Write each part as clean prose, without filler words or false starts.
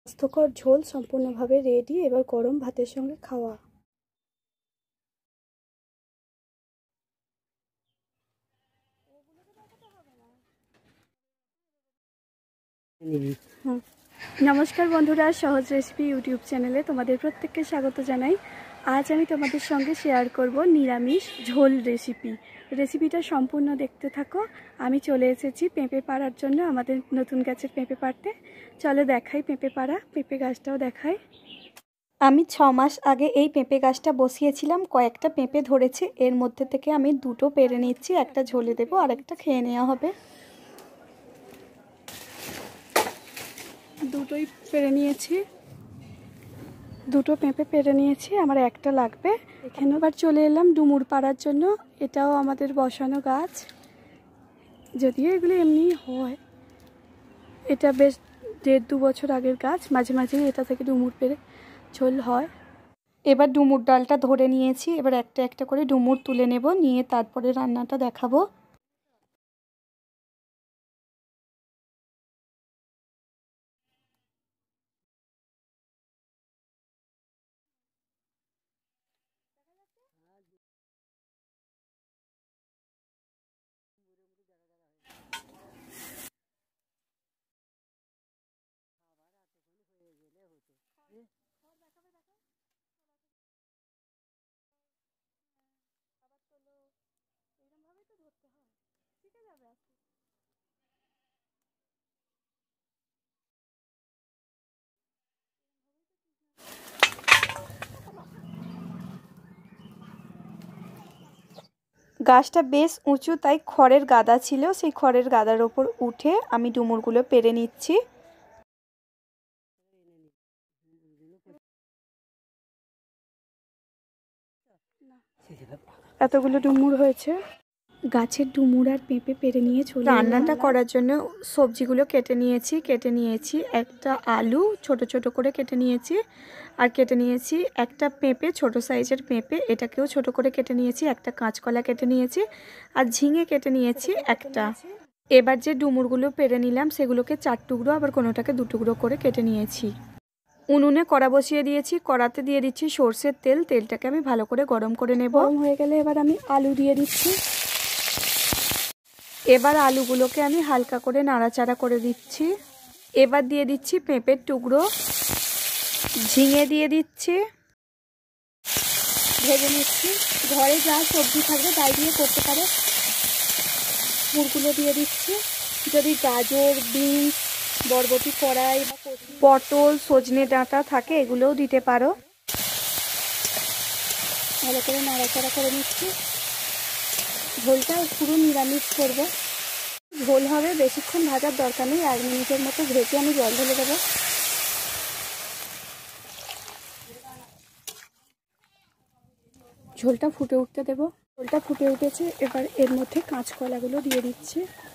স্বাস্থ্যকর ঝোল সম্পূর্ণভাবে রেডি। এবার গরম ভাতের সঙ্গে খাওয়া। নমস্কার বন্ধুরা, সহজ রেসিপি ইউটিউব চ্যানেলে তোমাদের প্রত্যেককে স্বাগত জানাই। আজ আমি তোমাদের সঙ্গে শেয়ার করব নিরামিষ ঝোল রেসিপিটা সম্পূর্ণ দেখতে থাকো। আমি চলে এসেছি পেঁপে পাড়ার জন্য, আমাদের নতুন গাছের পেঁপে পাড়তে। চলো দেখাই পেঁপে পাড়া, পেঁপে গাছটাও দেখাই। আমি 6 মাস আগে এই পেঁপে গাছটা বসিয়েছিলাম। কয়েকটা পেঁপে ধরেছে, এর মধ্যে থেকে আমি দুটো পেরে নিচ্ছি। একটা ঝোলে দেবো আর একটা খেয়ে নেওয়া হবে। দুটোই পেরে নিয়েছি, দুটো পেঁপে পেরে নিয়েছি, আমার একটা লাগবে। এখানে আবার চলে এলাম ডুমুর পাড়ার জন্য। এটাও আমাদের বসানো গাছ, যদিও এগুলো এমনি হয়। এটা বেশ 1.5-2 বছর আগের গাছ। মাঝে মাঝেই এটা থেকে ডুমুর পেরে ঝোল হয়। এবার ডুমুর ডালটা ধরে নিয়েছি, এবার একটা একটা করে ডুমুর তুলে নেব, নিয়ে তারপরে রান্নাটা দেখাবো। গাছটা বেশ উঁচু, তাই খড়ের গাদা ছিল, সেই খড়ের গাদার ওপর উঠে আমি ডুমুরগুলো পেরে নিচ্ছি। এতগুলো ডুমুর হয়েছে। গাছের ডুমুর আর পেঁপে পেরে নিয়ে চলে রান্নাটা করার জন্য সবজিগুলো কেটে নিয়েছি। একটা আলু ছোট ছোট করে কেটে নিয়েছি, আর কেটে নিয়েছি একটা পেঁপে, ছোট সাইজের পেঁপে, এটাকেও ছোট করে কেটে নিয়েছি। একটা কাঁচকলা কেটে নিয়েছি, আর ঝিঙে কেটে নিয়েছি একটা। এবার যে ডুমুরগুলো পেরে নিলাম সেগুলোকে 4 টুকরো, আবার কোনোটাকে 2 টুকরো করে কেটে নিয়েছি। উনুনে কড়া বসিয়ে দিয়েছি, কড়াতে দিয়ে দিচ্ছি সর্ষের তেল। তেলটাকে আমি ভালো করে গরম করে নেব। গরম হয়ে গেলে এবার আমি আলু দিয়ে দিচ্ছি। এবার আলুগুলোকে আমি হালকা করে নাড়াচাড়া করে দিচ্ছি। এবার দিয়ে দিচ্ছি পেঁপের টুকরো, ঝিঙে দিয়ে দিচ্ছি, ভেজে নিচ্ছি। ঘরে যা সবজি থাকবে তাই দিয়ে করতে পারো। মুড়গুলো দিয়ে দিচ্ছি। যদি গাজর, বিনস, বরবটি, কড়াই, পটল, সজনে ডাঁটা থাকে এগুলোও দিতে পারো। ভালো করে নাড়াচাড়া করে নিচ্ছি। ঝোলটা পুরো নিরামিষ করব। ঝোল হবে, বেশিক্ষণ ভাজার দরকার নেই। 1 মিনিটের মতো ভেজে আমি জল ঢেলে দেবো। ঝোলটা ফুটে উঠতে দেবো। ঝোলটা ফুটে উঠেছে, এবার এর মধ্যে কাঁচকলাগুলো দিয়ে দিচ্ছি।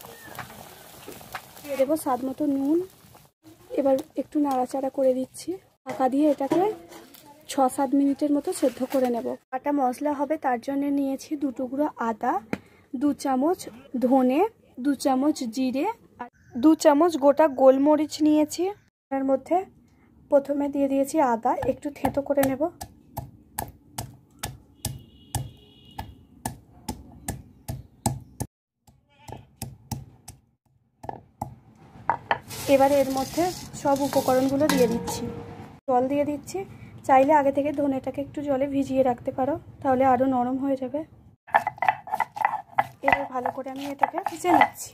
দিয়ে দেবো স্বাদ মতো নুন। এবার একটু নাড়াচাড়া করে দিচ্ছি। ঢাকা দিয়ে এটাকে 6-7 মিনিটের মতো সেদ্ধ করে নেব। বাটা মশলা হবে, তার জন্য নিয়েছি 2 টুকরো আদা, 2 চামচ ধনে, 2 চামচ জিরে, আর 2 চামচ গোটা গোলমরিচ নিয়েছি। এর মধ্যে প্রথমে দিয়ে দিয়েছি আদা, একটু থেঁতো করে নেব। এবার এর মধ্যে সব উপকরণগুলো দিয়ে দিচ্ছি। জল দিয়ে দিচ্ছি। চাইলে আগে থেকে ধনেটাকে একটু জলে ভিজিয়ে রাখতে পারো, তাহলে আরও নরম হয়ে যাবে। এবার ভালো করে আমি এটাকে ভিজে নিচ্ছি।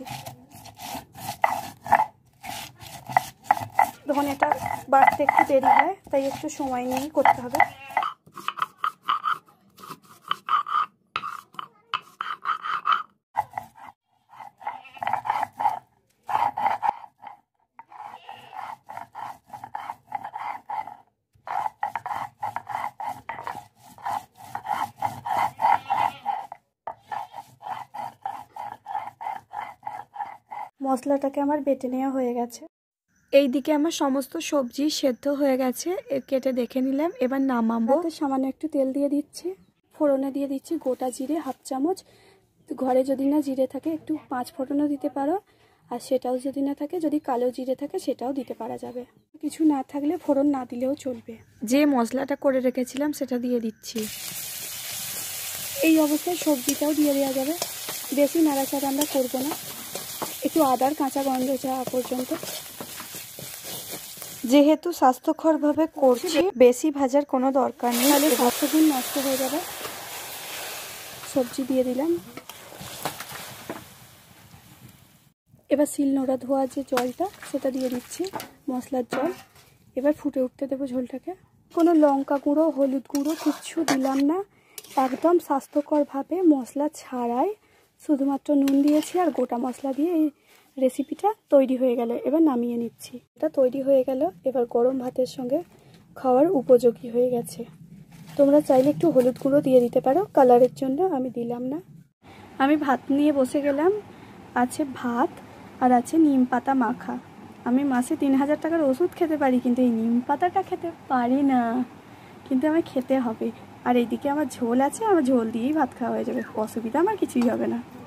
ধনেটা বাড়তে একটু দেরি হয়, তাই একটু সময় নিয়েই করতে হবে। মশলাটাকে আমার বেটে নেওয়া হয়ে গেছে। এইদিকে আমার সমস্ত সবজি সেদ্ধ হয়ে গেছে, কেটে দেখে নিলাম। এবার নামাবো। সামান্য একটু তেল দিয়ে দিচ্ছি। ফোড়নে দিয়ে দিচ্ছি গোটা জিরে 1/2 চামচ। ঘরে যদি না জিরে থাকে একটু 5 ফোড়নও দিতে পারো। আর সেটাও যদি না থাকে, যদি কালো জিরে থাকে সেটাও দিতে পারা যাবে। কিছু না থাকলে ফোড়ন না দিলেও চলবে। যে মশলাটা করে রেখেছিলাম সেটা দিয়ে দিচ্ছি। এই অবস্থায় সবজিটাও দিয়ে দেওয়া যাবে। বেশি নাড়াচাড়া আমরা করবো না, একটু আদার কাঁচা গন্ধ যাওয়া পর্যন্ত। যেহেতু স্বাস্থ্যকরভাবে করছি, বেশি ভাজার কোনো দরকার নেই, তাহলে স্বাস্থ্যগুণ নষ্ট হয়ে যাবে। সবজি দিয়ে দিলাম। এবার শিলনোড়া ধোয়া যে জলটা সেটা দিয়ে দিচ্ছি, মশলার জল। এবার ফুটে উঠতে দেবো ঝোলটাকে। কোনো লঙ্কা গুঁড়ো, হলুদ গুঁড়ো কিচ্ছু দিলাম না, একদম স্বাস্থ্যকরভাবে মশলা ছাড়াই শুধুমাত্র নুন দিয়েছি আর গোটা মশলা দিয়ে এই রেসিপিটা তৈরি হয়ে গেল। এবার নামিয়ে নিচ্ছি। এটা তৈরি হয়ে গেল, এবার গরম ভাতের সঙ্গে খাওয়ার উপযোগী হয়ে গেছে। তোমরা চাইলে একটু হলুদ গুঁড়ো দিয়ে দিতে পারো কালারের জন্য, আমি দিলাম না। আমি ভাত নিয়ে বসে গেলাম। আছে ভাত আর আছে নিম পাতা মাখা। আমি মাসে 3000 টাকার ওষুধ খেতে পারি, কিন্তু এই নিম পাতাটা খেতে পারি না, কিন্তু আমার খেতে হবে। আর এইদিকে আমার ঝোল আছে, আমার ঝোল দিয়েই ভাত খাওয়া হয়ে যাবে, অসুবিধা আমার কিছুই হবে না।